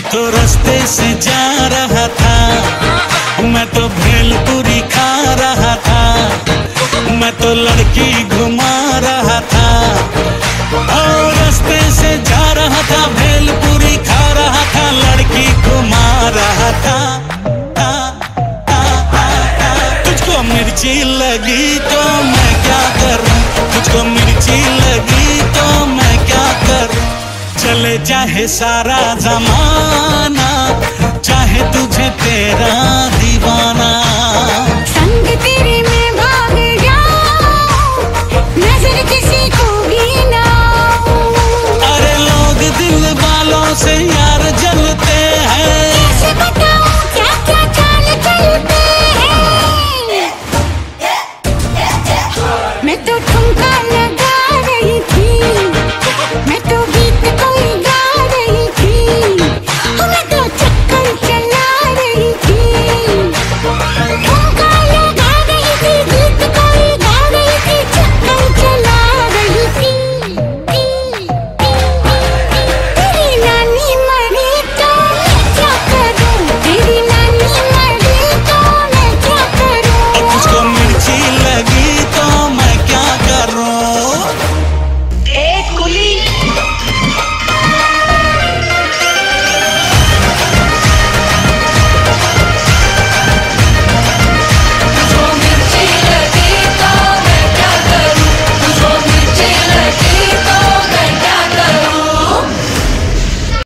तो रास्ते से जा रहा था, मैं तो भेलपुरी खा रहा था, मैं तो लड़की घुमा रहा था। और रास्ते से जा रहा था, भेलपुरी खा रहा था, लड़की घुमा रहा था। तुझको मिर्ची लगी तो मैं क्या करूं, तुझको मिर्ची लगी तो मैं क्या करूं। चले चाहे सारा जमाना, चाहे तुझे तेरा दीवाना।